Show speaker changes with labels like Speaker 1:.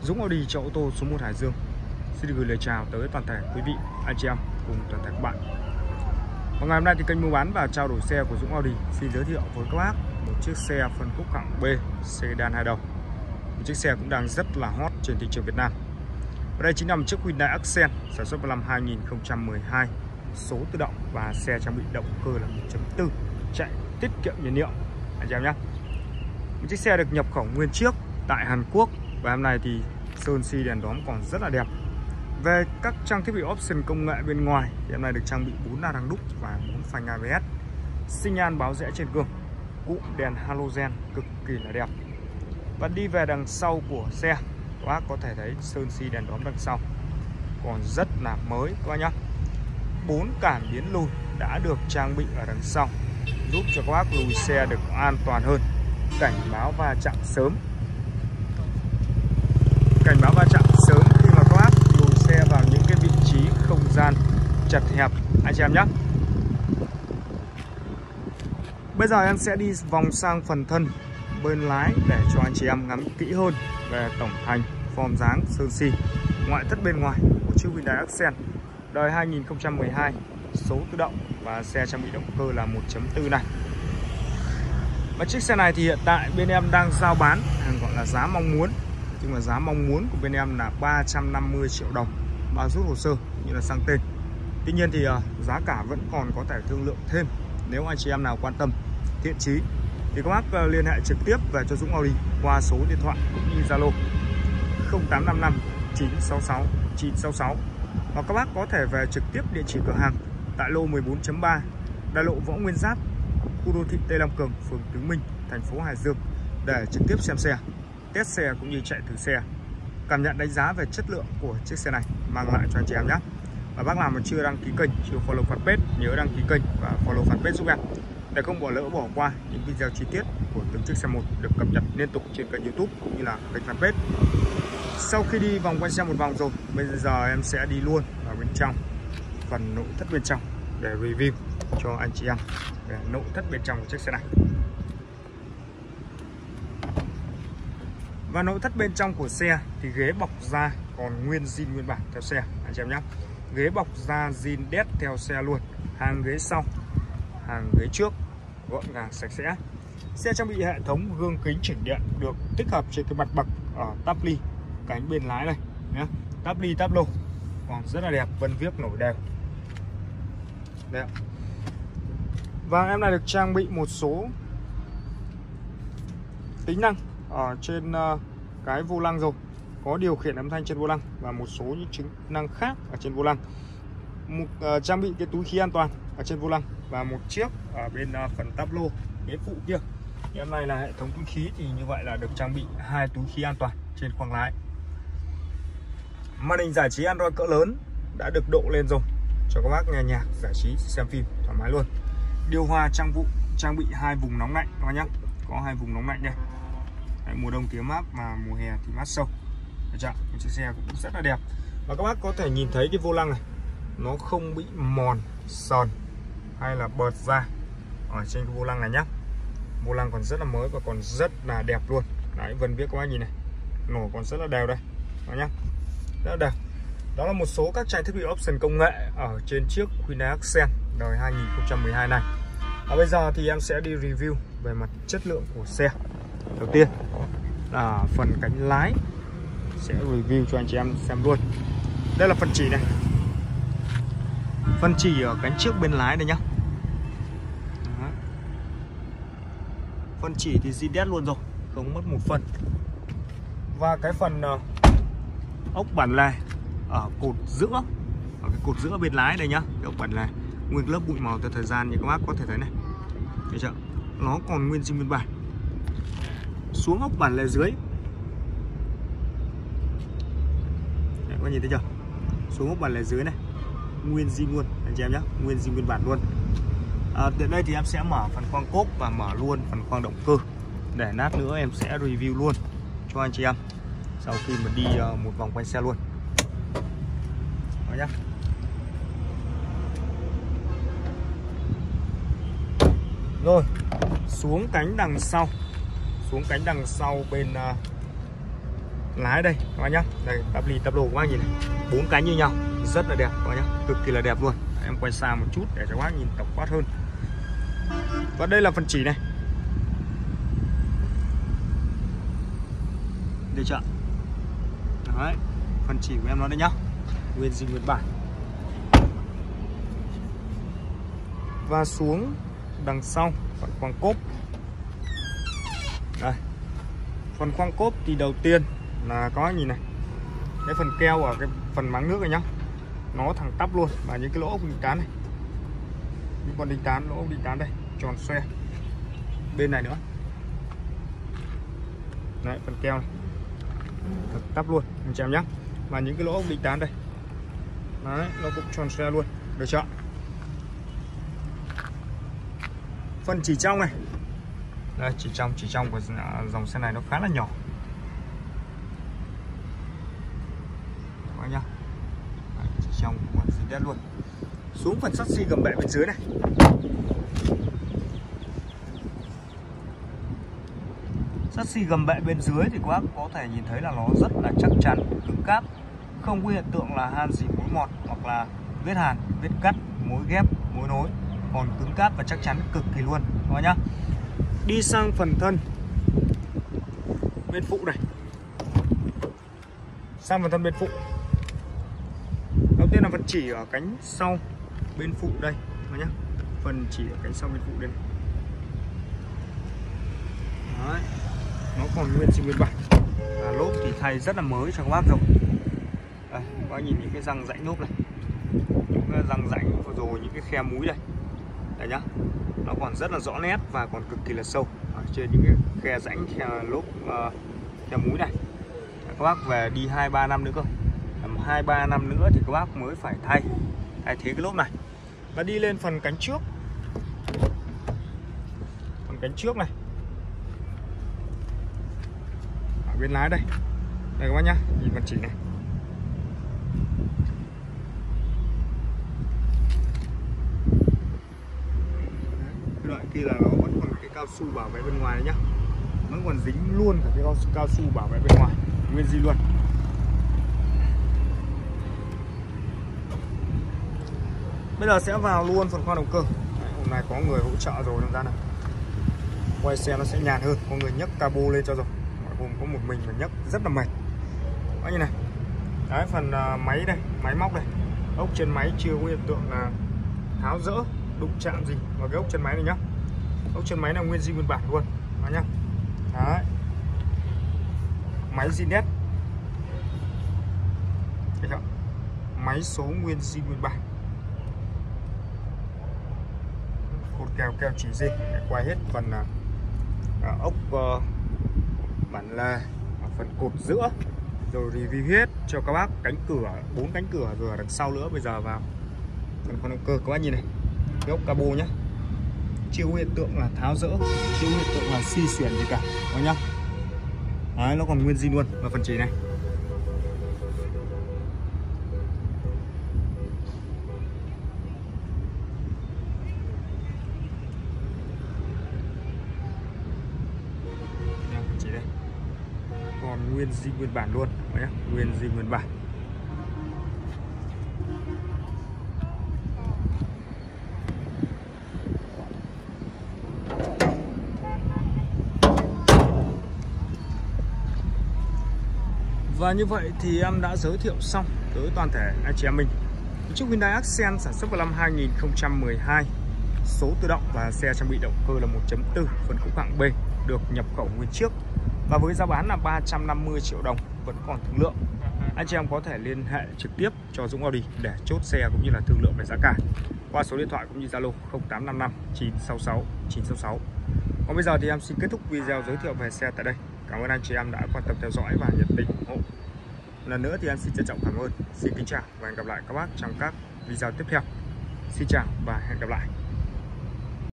Speaker 1: Dũng Audi Chợ ô tô số 1 Hải Dương xin được gửi lời chào tới toàn thể quý vị, anh chị em cùng toàn thể các bạn. Và ngày hôm nay thì kênh mua bán và trao đổi xe của Dũng Audi xin giới thiệu với các bác một chiếc xe phân khúc hạng B sedan 2 đầu. Một chiếc xe cũng đang rất là hot trên thị trường Việt Nam. Và đây chính là một chiếc Hyundai Accent sản xuất vào năm 2012, số tự động và xe trang bị động cơ là 1.4, chạy tiết kiệm nhiên liệu anh chị em nhé. Một chiếc xe được nhập khẩu nguyên chiếc tại Hàn Quốc và hôm nay thì sơn xi đèn đóm còn rất là đẹp. Về các trang thiết bị option công nghệ bên ngoài thì hôm nay được trang bị 4 la răng đúc và 4 phanh ABS, xi nhan báo rẽ trên gương, cụm đèn halogen cực kỳ là đẹp. Và đi về đằng sau của xe, các bác có thể thấy sơn xi đèn đóm đằng sau còn rất là mới các bác nhé. 4 cảm biến lùi đã được trang bị ở đằng sau, giúp cho các bác lùi xe được an toàn hơn. Cảnh báo va chạm sớm, cảnh báo va chạm sớm khi mà các bác lùi xe vào những cái vị trí không gian chật hẹp anh chị em nhé. Bây giờ em sẽ đi vòng sang phần thân bên lái để cho anh chị em ngắm kỹ hơn về tổng thành, form dáng, sơn xi, ngoại thất bên ngoài của chiếc Hyundai Accent đời 2012, số tự động và xe trang bị động cơ là 1.4 này. Và chiếc xe này thì hiện tại bên em đang giao bán hàng gọi là giá mong muốn, nhưng mà giá mong muốn của bên em là 350 triệu đồng bao rút hồ sơ như là sang tên. Tuy nhiên thì giá cả vẫn còn có thể thương lượng thêm. Nếu anh chị em nào quan tâm, thiện chí thì các bác liên hệ trực tiếp về cho Dũng Audi qua số điện thoại cũng như Zalo 0855 966 966, hoặc các bác có thể về trực tiếp địa chỉ cửa hàng tại lô 14.3 đại lộ Võ Nguyên Giáp, khu đô thị Tây Lam Cường, phường Tứ Minh, thành phố Hải Dương để trực tiếp xem xe, test xe cũng như chạy thử xe, cảm nhận đánh giá về chất lượng của chiếc xe này mang lại cho anh chị em nhé. Và bác nào mà chưa đăng ký kênh, chưa follow fanpage, nhớ đăng ký kênh và follow fanpage giúp em để không bỏ lỡ bỏ qua những video chi tiết của từng chiếc xe một được cập nhật liên tục trên kênh YouTube cũng như là kênh fanpage. Sau khi đi vòng quanh xe một vòng rồi, bây giờ em sẽ đi luôn vào bên trong phần nội thất bên trong để review cho anh chị em về nội thất bên trong của chiếc xe này. Và nội thất bên trong của xe thì ghế bọc da còn nguyên zin nguyên bản theo xe anh chị em nhé. Ghế bọc da zin đét theo xe luôn, hàng ghế sau, hàng ghế trước gọn gàng sạch sẽ. Xe trang bị hệ thống gương kính chỉnh điện được tích hợp trên cái mặt bậc ở táp ly cánh bên lái này nhé. Táp ly táp lô còn rất là đẹp, vân viếc nổi đều. Đấy. Và em này được trang bị một số tính năng ở trên cái vô lăng rồi, có điều khiển âm thanh trên vô lăng và một số những chức năng khác ở trên vô lăng. Trang bị cái túi khí an toàn ở trên vô lăng và một chiếc ở bên phần táp lô ghế phụ kia. Em này là hệ thống túi khí thì như vậy là được trang bị 2 túi khí an toàn trên khoang lái. Màn hình giải trí Android cỡ lớn đã được độ lên rồi cho các bác nghe nhạc, giải trí, xem phim thoải mái luôn. Điều hòa trang bị 2 vùng nóng lạnh các bác nhé, có 2 vùng nóng lạnh đây. Đấy, mùa đông thì ấm áp mà mùa hè thì mát sâu. Một chiếc xe cũng rất là đẹp. Và các bác có thể nhìn thấy cái vô lăng này nó không bị mòn, sờn hay là bợt ra ở trên cái vô lăng này nhá. Vô lăng còn rất là mới và còn rất là đẹp luôn. Đấy, vân viết các bác nhìn này, nổ còn rất là đều đây đó nhá, rất là đẹp. Đó là một số các trang thiết bị option công nghệ ở trên chiếc Hyundai Accent đời 2012 này. Và bây giờ thì em sẽ đi review về mặt chất lượng của xe. Đầu tiên là phần cánh lái, sẽ review cho anh chị em xem luôn. Đây là phần chỉ này, phần chỉ ở cánh trước bên lái đây nhá. Đó. Phần chỉ thì zin đét luôn rồi, không mất một phần. Và cái phần ốc bản lề ở cột giữa, ở cái cột giữa bên lái đây nhá, cái ốc bản lề nguyên lớp bụi màu theo thời gian như các bác có thể thấy này, thấy chưa? Nó còn nguyên zin nguyên bản. Xuống ốc bản lề dưới, đấy, có nhìn thấy chưa? Xuống ốc bản lề dưới này nguyên zin luôn anh chị em nhé, nguyên zin nguyên bản luôn. Đến đây thì em sẽ mở phần khoang cốp và mở luôn phần khoang động cơ để lát nữa em sẽ review luôn cho anh chị em sau khi mà đi một vòng quanh xe luôn. Đó nhá. Rồi, xuống cánh đằng sau bên lái đây các bác nhá. Đây tắp ly tắp lô các bác nhìn này, 4 cánh như nhau, rất là đẹp các bác nhá, cực kỳ là đẹp luôn. Em quay xa một chút để cho các bác nhìn tổng quát hơn. Và đây là phần chỉ này, được chưa? Đấy, phần chỉ của em nó đây nhá, nguyên zin nguyên bản. Và xuống đằng sau phần khoang cốp. Đây, phần khoang cốp thì đầu tiên là có nhìn này, cái phần keo ở cái phần máng nước này nhá, nó thẳng tắp luôn. Và những cái lỗ ốc đinh tán này, những con đinh tán, lỗ ốc đinh tán đây tròn xoe bên này nữa. Đấy, phần keo này thật tắp luôn anh chị em nhé. Và những cái lỗ ốc đinh tán đây, đấy, nó cũng tròn xoe luôn, được chưa? Phần chỉ trong này, đây, chỉ trong của dòng xe này nó khá là nhỏ các bác nhá. Đấy, chỉ trong của zin đét luôn. Xuống phần sắt xi gầm bệ bên dưới này, sắt xi gầm bệ bên dưới thì các bác có thể nhìn thấy là nó rất là chắc chắn, cứng cáp, không có hiện tượng là han xì mối mọt hoặc là vết hàn, vết cắt, mối ghép, mối nối, còn cứng cáp và chắc chắn cực kỳ luôn các bác nhá. Đi sang phần thân bên phụ này, sang phần thân bên phụ, đầu tiên là phần chỉ ở cánh sau bên phụ đây các bác nhá, phần chỉ ở cánh sau bên phụ đây này. Đấy, nó còn nguyên zin nguyên bản. Lốp thì thay rất là mới cho các bác rồi. Đây, các bác nhìn những cái răng rãnh lốp này, những cái răng rãnh rồi những cái khe múi đây, đây nhá, nó còn rất là rõ nét và còn cực kỳ là sâu ở trên những cái khe rãnh, khe lốp, khe múi này. Các bác về đi 2-3 năm nữa cơ, 2-3 năm nữa thì các bác mới phải thay thế cái lốp này. Và đi lên phần cánh trước, phần cánh trước này, bên lái đây, đây các bác nhá, nhìn phần chỉ này, cái đoạn kia là nó vẫn còn cái cao su bảo vệ bên ngoài đấy nhá, vẫn còn dính luôn cả cái cao su bảo vệ bên ngoài, nguyên zin luôn. Bây giờ sẽ vào luôn phần khoang động cơ. Đấy, hôm nay có người hỗ trợ rồi nên ra này, quay xe nó sẽ nhàn hơn, có người nhấc cabo lên cho rồi. Hôm có một mình mà nhấc rất là mệt. Đó như này. Đấy, phần máy đây, máy móc đây, ốc trên máy chưa có hiện tượng là tháo rỡ, đụng chạm gì vào cái ốc chân máy này nhá. Ốc chân máy là nguyên zin nguyên bản luôn đó nhá. Đấy, máy zin đét, máy số nguyên zin nguyên bản, cột keo chỉ zin để quay hết phần ốc bản lề, phần cột giữa, rồi review hết cho các bác cánh cửa, 4 cánh cửa rồi ở đằng sau nữa. Bây giờ vào phần khoang động cơ, các bác nhìn này, cái ốc cabo nhá, chưa có hiện tượng là tháo rỡ, chưa có hiện tượng là xi xuyển gì cả đó nhá. Đấy, nó còn nguyên zin luôn. Và phần chỉ này, chỉ đây còn nguyên zin nguyên bản luôn đó nhá, nguyên zin nguyên bản. Và như vậy thì em đã giới thiệu xong tới toàn thể anh chị em mình chiếc Hyundai Accent sản xuất vào năm 2012, số tự động và xe trang bị động cơ là 1.4 phân khúc hạng B, được nhập khẩu nguyên chiếc và với giá bán là 350 triệu đồng, vẫn còn thương lượng. Anh chị em có thể liên hệ trực tiếp cho Dũng Audi để chốt xe cũng như là thương lượng về giá cả qua số điện thoại cũng như Zalo 0855 966 966. Còn bây giờ thì em xin kết thúc video giới thiệu về xe tại đây. Cảm ơn anh chị em đã quan tâm theo dõi và nhiệt tình ủng hộ. Lần nữa thì em xin trân trọng cảm ơn. Xin kính chào và hẹn gặp lại các bác trong các video tiếp theo. Xin chào và hẹn gặp lại.